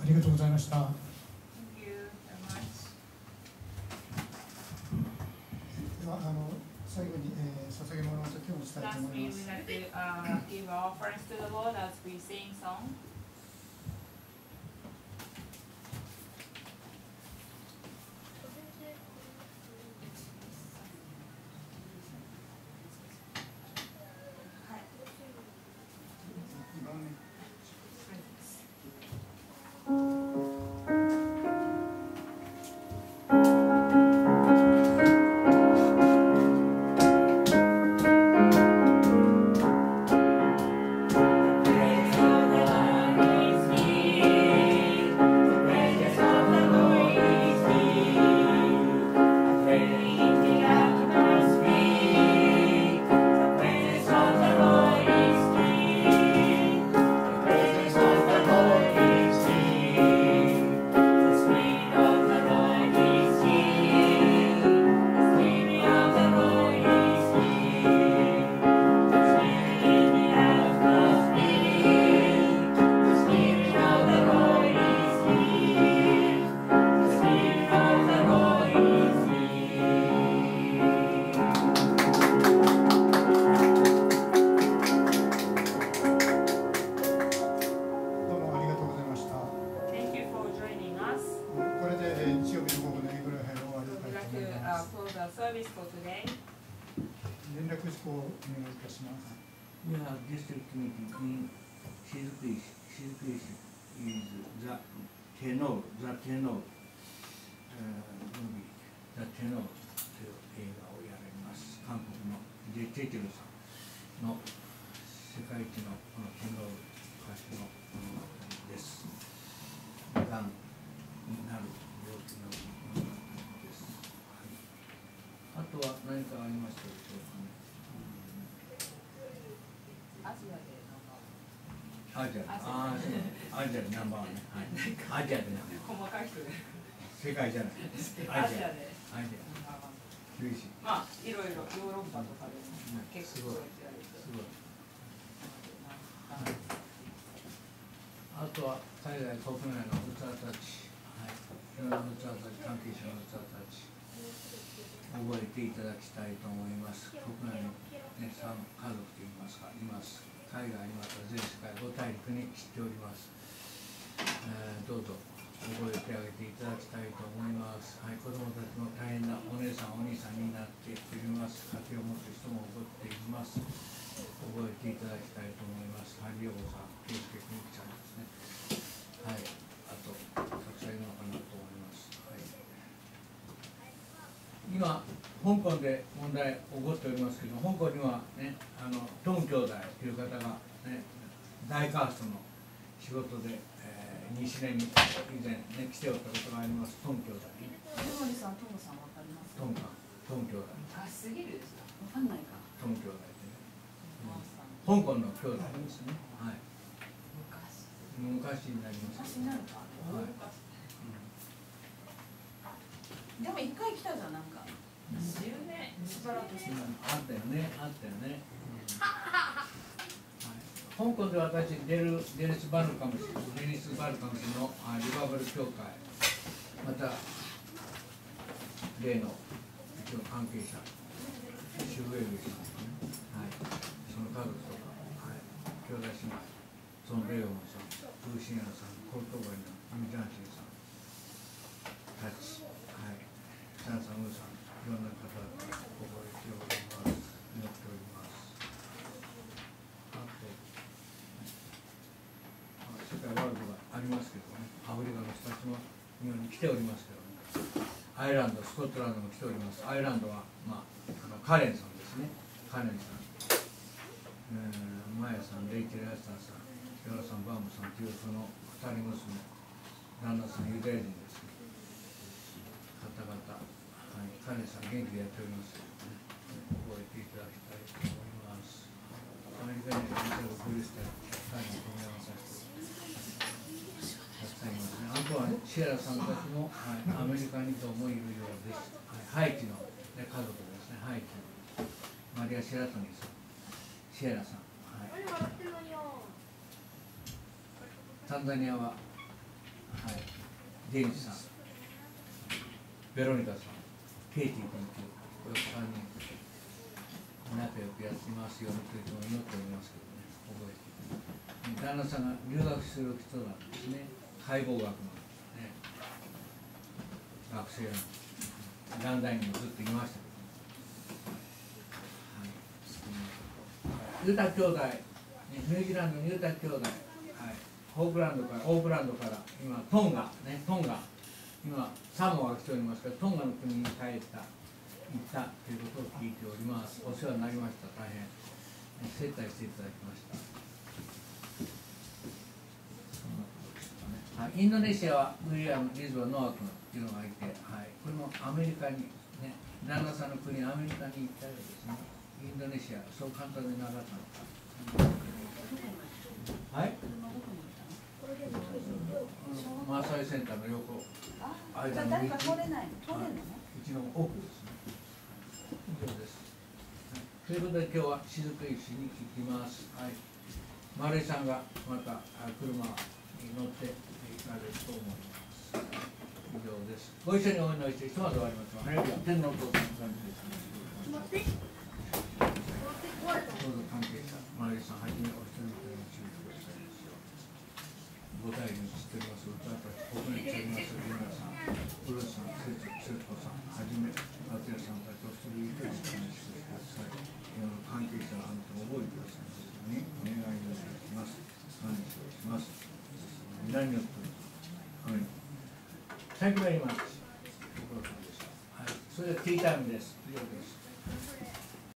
ありがとうございました。では最後に、捧げ物の時をお伝えしたいと思います。 アジアでナンバーワンね。アジアでナンバーワン。細かい人で。世界じゃない。アジアで。厳しい。まあいろいろヨーロッパとかでも結構そうやってやる。すごい。あとは海外国内の器たち、いろんな器たち、関係者の器たち覚えていただきたいと思います。国内のね、家族といいますかいます。海外また全世界5大陸に知っております。どうぞ覚えてあげていただきたいと思います。はい、子供たちも大変なお姉さんお兄さんになっております。家庭を持つ人も覚えています。覚えていただきたいと思います。はい、りょうさん、圭介君ちゃんですね。はい、あとたくさんいるのかなと思います。はい、今香港で問題起こっておりますけど、香港にはね、トン兄弟という方が、ね、大カーストの仕事で、西年に以前、ね、来ておったことがあります。トン兄弟に。 江森さん、トンさんわかりますか？ トン兄弟。 昔すぎるですよ。わかんないか。 トン兄弟ってね。香港の兄弟ですね。はい。昔になります。 昔になるか。はい。でも一回来たじゃん、なんか。10年しばらくしてた。 あったよね、あったよね。香港で私デニス・バルカム氏のリバブル協会、また例の一応関係者、シュウェイルさんとかね、はい、その家族とか、はい、兄弟姉妹、ソン・ベヨンさん、ウーシンヤさん、コルトバイのミジャンシンさんたち、はい、シャンサムーさん、いろんな方々覚えております、祈っております。あと世界ワールドがありますけどね、アフリカの人たちも日本に来ておりますけどね、アイルランド、スコットランドも来ております。アイルランドは、カレンさんですね、カレンさん、マヤさん、レイチェル・アスターさん、ヨラさん、バームさんというその2人娘、旦那さん、ユダヤ人ですね、方々、はい、カレンさん、元気でやっておりますけどね、覚えていただきたいと思います。アメリカにいるクリスタル、大変褒め合わせてあとはシェラさんたちも、はい、アメリカにどうもいるようです。はい、ハイチの、ね、家族ですね、ハイチのマリア・シェラトニーさん、シェラさん、はい、タンザニアははい、ジェーンズさん、ベロニカさん、ケイティ君というこれ3人仲良くやってますようにというのを祈っておりますけどね、覚えて旦那さんが留学する人なんですね、解剖学の、ね、学生なんです。短大にもずっといましたけど、はい、ユタ兄弟、ニュージーランドのユタ兄弟、はい、オークランドから今トンガ、今サモアが来ておりますから、トンガの国に行ったということを聞いております。お世話になりました。大変接待していただきました。そんなことでしたね。はい、インドネシアはウィリアム・リズバ・ノア君っていうのがいて、はい、これもアメリカにね、旦那さんの国アメリカに行ったようですね。インドネシア、そう簡単でなかったのか。はい。マーサイセンターの横。間の道。うちの奥ですね。以上です。ということで今日は雫石に行きます。はい。丸井さんがまた車に乗って行かれると思います。以上です。ご一緒にお祈りしてひとまず終わりましょう。ハレルヤ、天のお父さんの感じです。どうぞ関係者、丸井さんはじめお一人一人に注意くださいますように。ご代理にしております、僕にしております、皆さん、古田さん、節子さん、はじめ、松也さんたちお一人一人に感謝してください。関係者のあなたを覚えてくださいますようにお願いをいたします。感謝をします。皆によっております。Thank you very much. ご苦労様でした。はい、それではティータイムです。以上です。